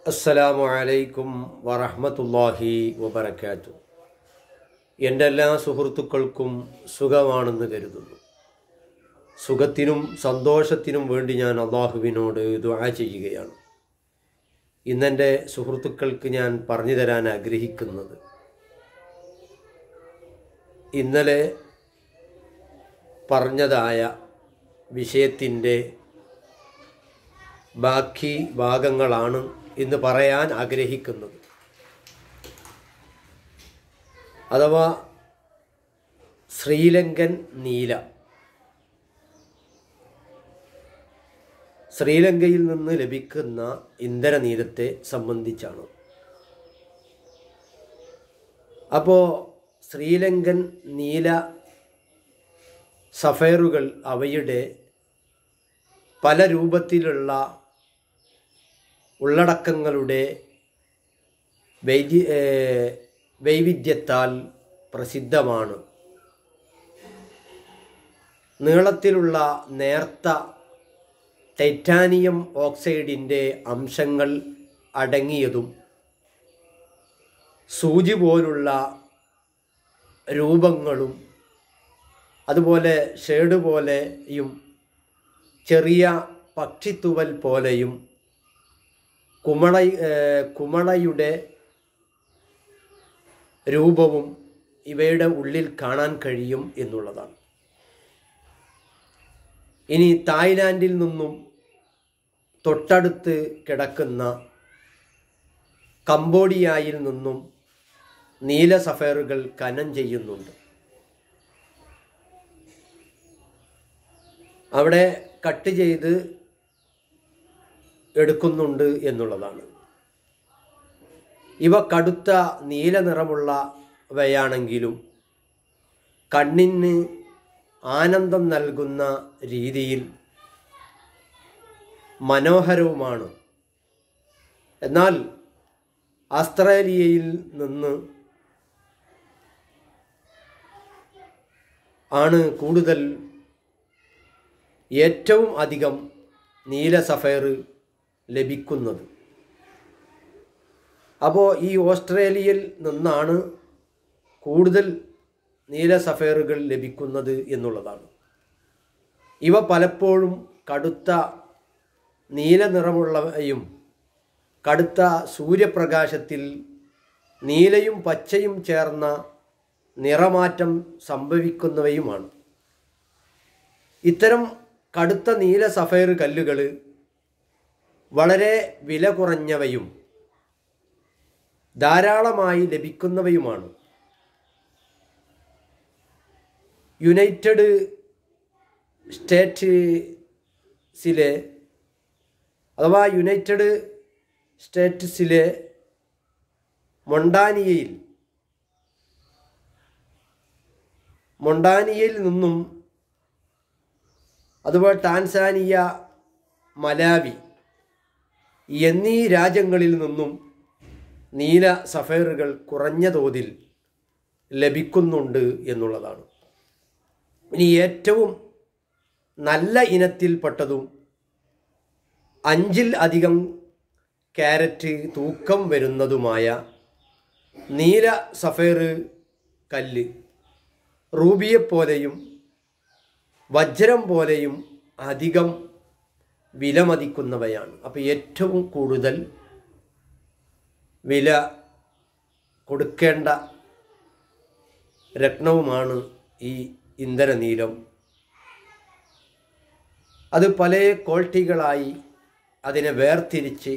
അസ്സലാമു അലൈക്കും വറഹ്മത്തുള്ളാഹി വബറകാതുഹു. എൻ്റെ എല്ലാ സുഹൃത്തുക്കൾക്കും സുഖമാണെന്ന് കരുതുന്നു. സുഖത്തിനും സന്തോഷത്തിനും വേണ്ടി ഞാൻ അള്ളാഹുവിനോട് ദുആ ചെയ്യുകയാണ്. ഇന്നെൻ്റെ സുഹൃത്തുക്കൾക്ക് ഞാൻ പറഞ്ഞു തരാൻ ആഗ്രഹിക്കുന്നത്, ഇന്നലെ പറഞ്ഞതായ വിഷയത്തിൻ്റെ ബാക്കി ഭാഗങ്ങളാണ് ഇന്ന് പറയാൻ ആഗ്രഹിക്കുന്നത്. അഥവാ ശ്രീലങ്കൻ നീല. ശ്രീലങ്കയിൽ നിന്ന് ലഭിക്കുന്ന ഇന്ധനനീലത്തെ സംബന്ധിച്ചാണ്. അപ്പോൾ ശ്രീലങ്കൻ നീല സഫയറുകൾ അവയുടെ പല രൂപത്തിലുള്ള ഉള്ളടക്കങ്ങളുടെ വൈവിധ്യത്താൽ പ്രസിദ്ധമാണ്. നീളത്തിലുള്ള നേർത്ത ടൈറ്റാനിയം ഓക്സൈഡിൻ്റെ അംശങ്ങൾ അടങ്ങിയതും സൂചി പോലുള്ള രൂപങ്ങളും അതുപോലെ ഷേഡ് പോലെയും ചെറിയ പക്ഷിത്തുവൽ പോലെയും കുമളയുടെ രൂപവും ഇവയുടെ ഉള്ളിൽ കാണാൻ കഴിയും എന്നുള്ളതാണ്. ഇനി തായ്ലാൻഡിൽ നിന്നും തൊട്ടടുത്ത് കിടക്കുന്ന കംബോഡിയയിൽ നിന്നും നീല സഫയറുകൾ ഖനനം ചെയ്യുന്നുണ്ട്. അവിടെ കട്ട് ചെയ്ത് എടുക്കുന്നുണ്ട് എന്നുള്ളതാണ്. ഇവ കടുത്ത നീല നിറമുള്ളവയാണെങ്കിലും കണ്ണിന് ആനന്ദം നൽകുന്ന രീതിയിൽ മനോഹരവുമാണ്. എന്നാൽ ഓസ്ട്രേലിയയിൽ നിന്ന് ആണ് കൂടുതൽ ഏറ്റവും അധികം നീല സഫയർ ലഭിക്കുന്നത്. അപ്പോൾ ഈ ഓസ്ട്രേലിയയിൽ നിന്നാണ് കൂടുതൽ നീല സഫയറുകൾ ലഭിക്കുന്നത് എന്നുള്ളതാണ്. ഇവ പലപ്പോഴും കടുത്ത നീല നിറമുള്ളവയും കടുത്ത സൂര്യപ്രകാശത്തിൽ നീലയും പച്ചയും ചേർന്ന നിറമാറ്റം സംഭവിക്കുന്നവയുമാണ്. ഇത്തരം കടുത്ത നീല സഫയർ കല്ലുകൾ വളരെ വില കുറഞ്ഞവയും ധാരാളമായി ലഭിക്കുന്നവയുമാണ്. യുണൈറ്റഡ് സ്റ്റേറ്റ്സിലെ മൊണ്ടാനിയയിൽ നിന്നും അതുപോലെ ടാൻസാനിയ, മലാവി എന്നീ രാജ്യങ്ങളിൽ നിന്നും നീല സഫയറുകൾ കുറഞ്ഞ തോതിൽ ലഭിക്കുന്നുണ്ട് എന്നുള്ളതാണ്. ഇനി ഏറ്റവും നല്ല ഇനത്തിൽപ്പെട്ടതും 5-ൽ അധികം ക്യാരറ്റ് തൂക്കം വരുന്നതുമായ നീല സഫയർ കല്ല് റൂബിയെപ്പോലെയും വജ്രം പോലെയും അധികം വിലമതിക്കുന്നവയാണ്. അപ്പോൾ ഏറ്റവും കൂടുതൽ വില കൊടുക്കേണ്ട രത്നവുമാണ് ഈ ഇന്ധനനീലം. അത് പല ക്വാളിറ്റികളായി അതിനെ വേർതിരിച്ച്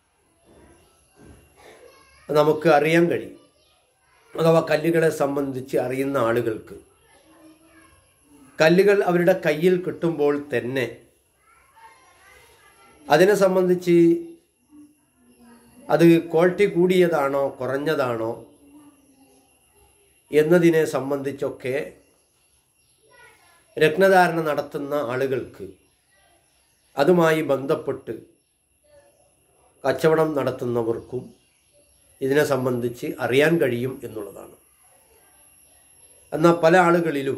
നമുക്ക് അറിയാൻ കഴിയും. അഥവാ കല്ലുകളെ സംബന്ധിച്ച് അറിയുന്ന ആളുകൾക്ക് കല്ലുകൾ അവരുടെ കയ്യിൽ കിട്ടുമ്പോൾ തന്നെ അതിനെ സംബന്ധിച്ച് അത് ക്വാളിറ്റി കൂടിയതാണോ കുറഞ്ഞതാണോ എന്നതിനെ സംബന്ധിച്ചൊക്കെ രത്നധാരണ നടത്തുന്ന ആളുകൾക്ക് അതുമായി ബന്ധപ്പെട്ട് കച്ചവടം നടത്തുന്നവർക്കും ഇതിനെ സംബന്ധിച്ച് അറിയാൻ കഴിയും എന്നുള്ളതാണ്. എന്നാൽ പല ആളുകളിലും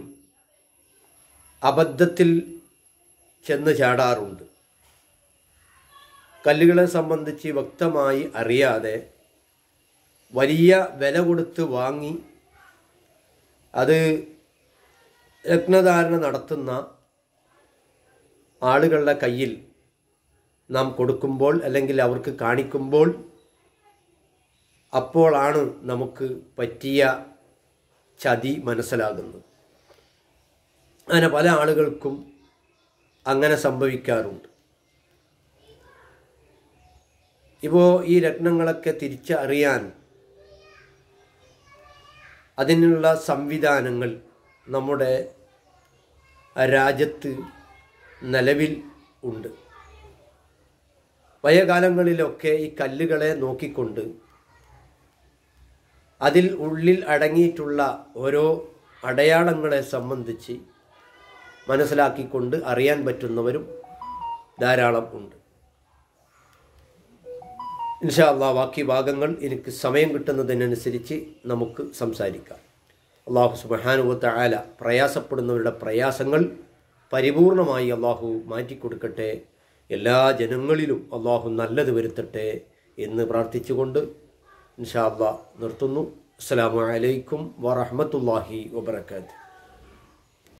അബദ്ധത്തിൽ ചെന്ന് ചാടാറുണ്ട്. കല്ലുകളെ സംബന്ധിച്ച് വ്യക്തമായി അറിയാതെ വലിയ വില കൊടുത്ത് വാങ്ങി അത് രത്നധാരണ നടത്തുന്ന ആളുകളുടെ കയ്യിൽ നാം കൊടുക്കുമ്പോൾ അല്ലെങ്കിൽ അവർക്ക് കാണിക്കുമ്പോൾ അപ്പോഴാണ് നമുക്ക് പറ്റിയ ചതി മനസ്സിലാകുന്നത്. അങ്ങനെ പല ആളുകൾക്കും അങ്ങനെ സംഭവിക്കാറുണ്ട്. ഇപ്പോൾ ഈ രത്നങ്ങളൊക്കെ തിരിച്ചറിയാൻ അതിനുള്ള സംവിധാനങ്ങൾ നമ്മുടെ രാജ്യത്ത് നിലവിൽ ഉണ്ട്. പഴയ കാലങ്ങളിലൊക്കെ ഈ കല്ലുകളെ നോക്കിക്കൊണ്ട് അതിൽ ഉള്ളിൽ അടങ്ങിയിട്ടുള്ള ഓരോ അടയാളങ്ങളെ സംബന്ധിച്ച് മനസ്സിലാക്കിക്കൊണ്ട് അറിയാൻ പറ്റുന്നവരും ധാരാളം ഉണ്ട്. ഇൻഷാ അല്ലാഹ് ബാക്കി ഭാഗങ്ങൾ എനിക്ക് സമയം കിട്ടുന്നതിനനുസരിച്ച് നമുക്ക് സംസാരിക്കാം. അല്ലാഹു സുബ്ഹാനഹു വ തആല പ്രയാസപ്പെടുന്നവരുടെ പ്രയാസങ്ങൾ പരിപൂർണമായി അല്ലാഹു മാറ്റിക്കൊടുക്കട്ടെ. എല്ലാ ജനങ്ങളിലും അല്ലാഹു നല്ലത് വരുത്തട്ടെ എന്ന് പ്രാർത്ഥിച്ചുകൊണ്ട് ഇൻഷാ അല്ലാഹ് നിർത്തുന്നു. അസ്സലാമു അലൈക്കും വറഹ്മത്തുള്ളാഹി വബറകാതുഹു.